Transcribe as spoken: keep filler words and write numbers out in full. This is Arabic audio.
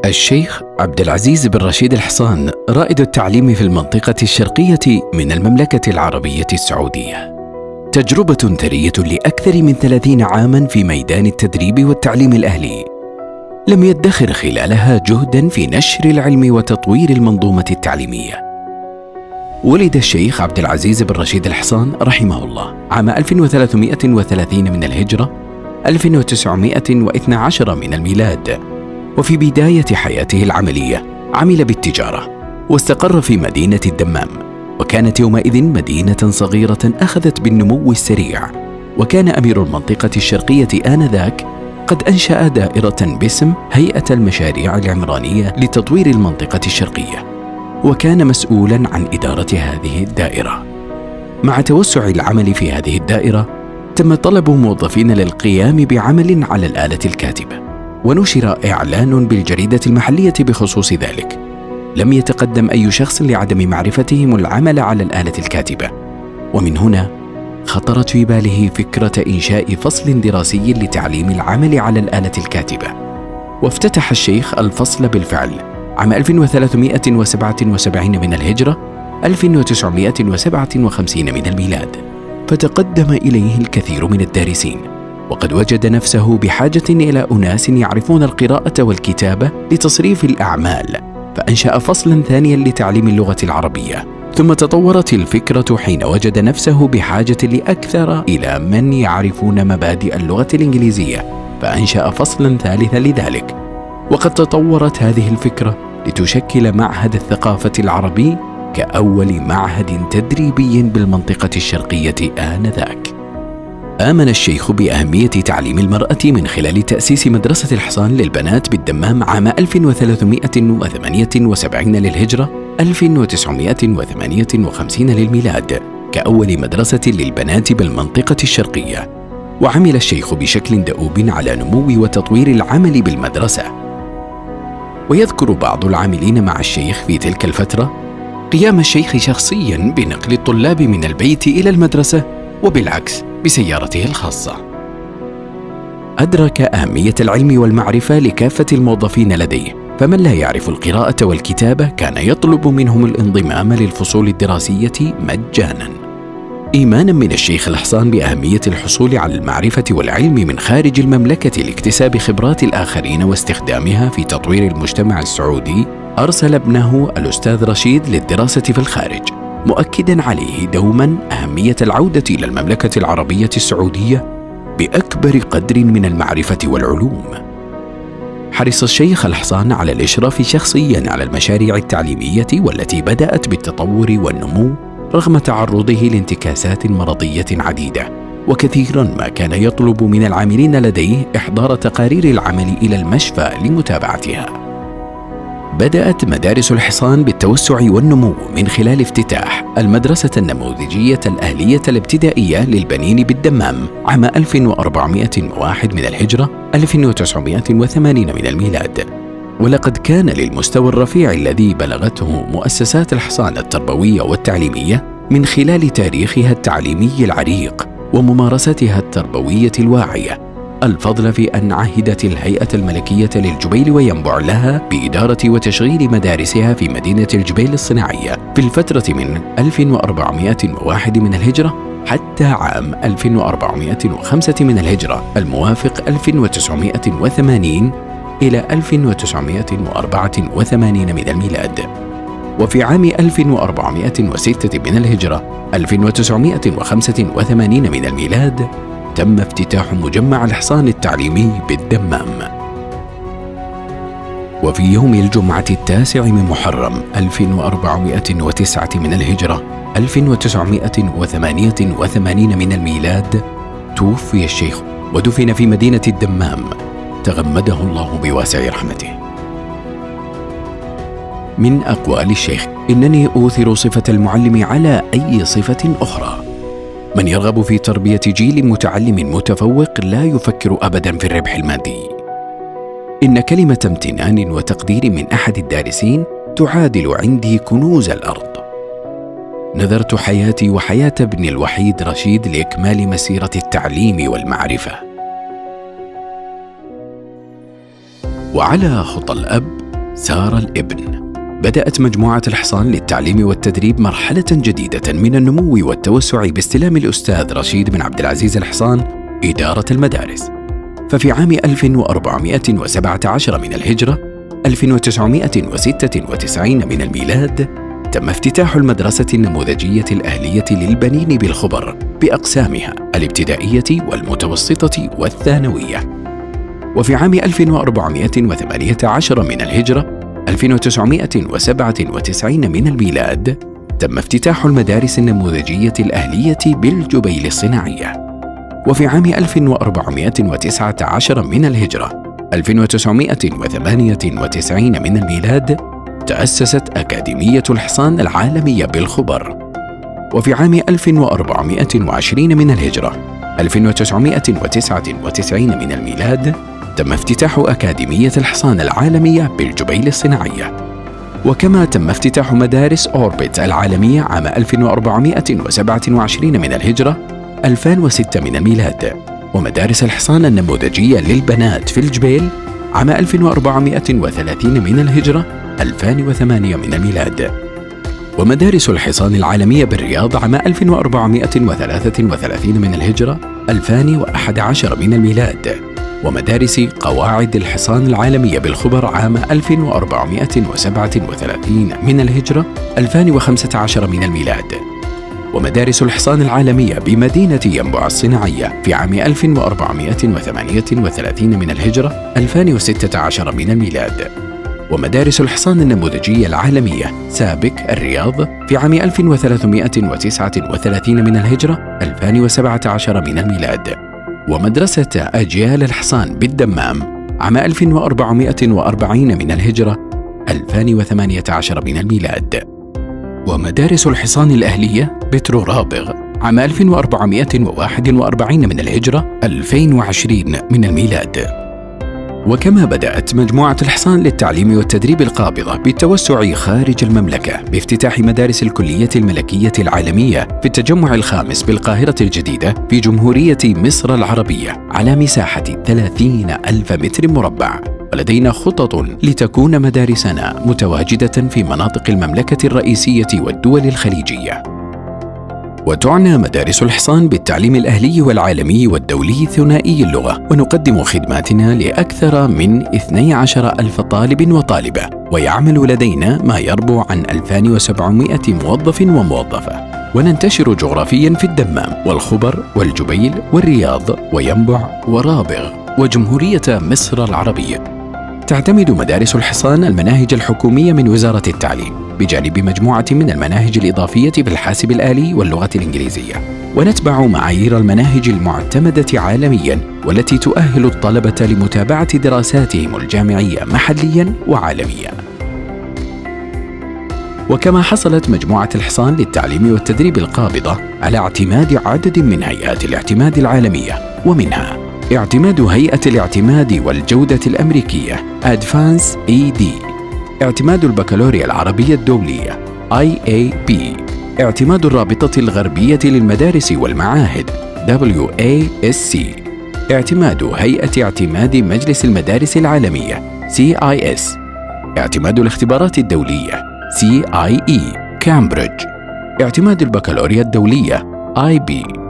الشيخ عبد العزيز بن رشيد الحصان رائد التعليم في المنطقة الشرقية من المملكة العربية السعودية. تجربة ثرية لأكثر من ثلاثين عاماً في ميدان التدريب والتعليم الأهلي، لم يدخر خلالها جهداً في نشر العلم وتطوير المنظومة التعليمية. ولد الشيخ عبد العزيز بن رشيد الحصان رحمه الله عام ألف وثلاثمائة وثلاثين من الهجرة، ألف وتسعمائة واثني عشر من الميلاد. وفي بداية حياته العملية عمل بالتجارة، واستقر في مدينة الدمام، وكانت يومئذ مدينة صغيرة أخذت بالنمو السريع. وكان أمير المنطقة الشرقية آنذاك قد أنشأ دائرة باسم هيئة المشاريع العمرانية لتطوير المنطقة الشرقية، وكان مسؤولاً عن إدارة هذه الدائرة. مع توسع العمل في هذه الدائرة تم طلب موظفين للقيام بعمل على الآلة الكاتبة، ونشر إعلان بالجريدة المحلية بخصوص ذلك. لم يتقدم أي شخص لعدم معرفتهم العمل على الآلة الكاتبة، ومن هنا خطرت في باله فكرة إنشاء فصل دراسي لتعليم العمل على الآلة الكاتبة. وافتتح الشيخ الفصل بالفعل عام ألف وثلاثمائة وسبعة وسبعين من الهجرة، ألف وتسعمائة وسبعة وخمسين من الميلاد. فتقدم إليه الكثير من الدارسين، وقد وجد نفسه بحاجة إلى أناس يعرفون القراءة والكتابة لتصريف الأعمال، فأنشأ فصلاً ثانياً لتعليم اللغة العربية. ثم تطورت الفكرة حين وجد نفسه بحاجة لأكثر إلى من يعرفون مبادئ اللغة الإنجليزية، فأنشأ فصلاً ثالثاً لذلك. وقد تطورت هذه الفكرة لتشكل معهد الثقافة العربي كأول معهد تدريبي بالمنطقة الشرقية آنذاك. آمن الشيخ بأهمية تعليم المرأة من خلال تأسيس مدرسة الحصان للبنات بالدمام عام ألف وثلاثمائة وثمانية وسبعين للهجرة، ألف وتسعمائة وثمانية وخمسين للميلاد، كأول مدرسة للبنات بالمنطقة الشرقية. وعمل الشيخ بشكل دؤوب على نمو وتطوير العمل بالمدرسة. ويذكر بعض العاملين مع الشيخ في تلك الفترة قيام الشيخ شخصياً بنقل الطلاب من البيت إلى المدرسة، وبالعكس بسيارته الخاصة. أدرك أهمية العلم والمعرفة لكافة الموظفين لديه، فمن لا يعرف القراءة والكتابة كان يطلب منهم الانضمام للفصول الدراسية مجاناً. إيماناً من الشيخ الحصان بأهمية الحصول على المعرفة والعلم من خارج المملكة لاكتساب خبرات الآخرين واستخدامها في تطوير المجتمع السعودي، أرسل ابنه الأستاذ رشيد للدراسة في الخارج، مؤكداً عليه دوماً أهمية العودة إلى المملكة العربية السعودية بأكبر قدر من المعرفة والعلوم. حرص الشيخ الحصان على الإشراف شخصياً على المشاريع التعليمية والتي بدأت بالتطور والنمو رغم تعرضه لانتكاسات مرضية عديدة، وكثيراً ما كان يطلب من العاملين لديه إحضار تقارير العمل إلى المشفى لمتابعتها. بدأت مدارس الحصان بالتوسع والنمو من خلال افتتاح المدرسة النموذجية الأهلية الابتدائية للبنين بالدمام عام ألف وأربعمائة وواحد من الهجرة، ألف وتسعمائة وثمانين من الميلاد. ولقد كان للمستوى الرفيع الذي بلغته مؤسسات الحصان التربوية والتعليمية من خلال تاريخها التعليمي العريق وممارستها التربوية الواعية الفضل في أن عهدت الهيئة الملكية للجبيل وينبع لها بإدارة وتشغيل مدارسها في مدينة الجبيل الصناعية في الفترة من ألف وأربعمائة وواحد من الهجرة حتى عام ألف وأربعمائة وخمسة من الهجرة، الموافق ألف وتسعمائة وثمانين إلى ألف وتسعمائة وأربعة وثمانين من الميلاد. وفي عام ألف وأربعمائة وستة من الهجرة، ألف وتسعمائة وخمسة وثمانين من الميلاد، تم افتتاح مجمع الحصان التعليمي بالدمام. وفي يوم الجمعة التاسع من محرم ألف وأربعمائة وتسعة من الهجرة، ألف وتسعمائة وثمانية وثمانين من الميلاد، توفي الشيخ ودفن في مدينة الدمام، تغمده الله بواسع رحمته. من أقوال الشيخ: إنني أوثر صفة المعلم على أي صفة أخرى. من يرغب في تربية جيل متعلم متفوق لا يفكر أبداً في الربح المادي. إن كلمة امتنان وتقدير من أحد الدارسين تعادل عندي كنوز الأرض. نذرت حياتي وحياة ابني الوحيد رشيد لإكمال مسيرة التعليم والمعرفة. وعلى خطى الأب سار الابن. بدأت مجموعة الحصان للتعليم والتدريب مرحلة جديدة من النمو والتوسع باستلام الأستاذ رشيد بن عبد العزيز الحصان إدارة المدارس. ففي عام ألف وأربعمائة وسبعة عشر من الهجرة، ألف وتسعمائة وستة وتسعين من الميلاد، تم افتتاح المدرسة النموذجية الأهلية للبنين بالخبر بأقسامها الابتدائية والمتوسطة والثانوية. وفي عام ألف وأربعمائة وثمانية عشر من الهجرة، ألف وتسعمائة وسبعة وتسعين من الميلاد، تم افتتاح المدارس النموذجية الأهلية بالجبيل الصناعية. وفي عام ألف وأربعمائة وتسعة عشر من الهجرة، ألف وتسعمائة وثمانية وتسعين من الميلاد، تأسست أكاديمية الحصان العالمية بالخبر. وفي عام ألف وأربعمائة وعشرين من الهجرة، ألف وتسعمائة وتسعة وتسعين من الميلاد، تم افتتاح أكاديمية الحصان العالمية بالجبيل الصناعية. وكما تم افتتاح مدارس أوربت العالمية عام ألف وأربعمائة وسبعة وعشرين من الهجرة، ألفين وستة من الميلاد. ومدارس الحصان النموذجية للبنات في الجبيل عام ألف وأربعمائة وثلاثين من الهجرة، ألفين وثمانية من الميلاد. ومدارس الحصان العالمية بالرياض عام ألف وأربعمائة وثلاثة وثلاثين من الهجرة، ألفين وأحد عشر من الميلاد. ومدارس قواعد الحصان العالمية بالخبر عام ألف وأربعمائة وسبعة وثلاثين من الهجرة، ألفين وخمسة عشر من الميلاد. ومدارس الحصان العالمية بمدينة ينبع الصناعية في عام ألف وأربعمائة وثمانية وثلاثين من الهجرة، ألفين وستة عشر من الميلاد. ومدارس الحصان النموذجية العالمية سابك الرياض في عام ألف وثلاثمائة وتسعة وثلاثين من الهجرة، ألفين وسبعة عشر من الميلاد. ومدرسة أجيال الحصان بالدمام عام ألف وأربعمائة وأربعين من الهجرة، ألفين وثمانية عشر من الميلاد. ومدارس الحصان الأهلية بترو رابغ عام ألف وأربعمائة وواحد وأربعين من الهجرة، ألفين وعشرين من الميلاد. وكما بدأت مجموعة الحصان للتعليم والتدريب القابضة بالتوسع خارج المملكة بافتتاح مدارس الكلية الملكية العالمية في التجمع الخامس بالقاهرة الجديدة في جمهورية مصر العربية على مساحة ثلاثين ألف متر مربع. ولدينا خطط لتكون مدارسنا متواجدة في مناطق المملكة الرئيسية والدول الخليجية. وتعنى مدارس الحصان بالتعليم الأهلي والعالمي والدولي ثنائي اللغة، ونقدم خدماتنا لأكثر من اثني عشر ألف طالب وطالبة، ويعمل لدينا ما يربو عن ألفين وسبعمائة موظف وموظفة. وننتشر جغرافيا في الدمام والخبر والجبيل والرياض وينبع ورابغ وجمهورية مصر العربية. تعتمد مدارس الحصان المناهج الحكومية من وزارة التعليم بجانب مجموعة من المناهج الإضافية بالحاسب الآلي واللغة الإنجليزية. ونتبع معايير المناهج المعتمدة عالمياً والتي تؤهل الطلبة لمتابعة دراساتهم الجامعية محلياً وعالمياً. وكما حصلت مجموعة الحصان للتعليم والتدريب القابضة على اعتماد عدد من هيئات الاعتماد العالمية، ومنها اعتماد هيئة الاعتماد والجودة الأمريكية أدفانس إي دي، اعتماد البكالوريا العربية الدولية آي إيه بي، اعتماد الرابطة الغربية للمدارس والمعاهد دبليو إيه إس سي، اعتماد هيئة اعتماد مجلس المدارس العالمية سي آي إس، اعتماد الاختبارات الدولية سي آي إي كامبريدج، اعتماد البكالوريا الدولية آي بي.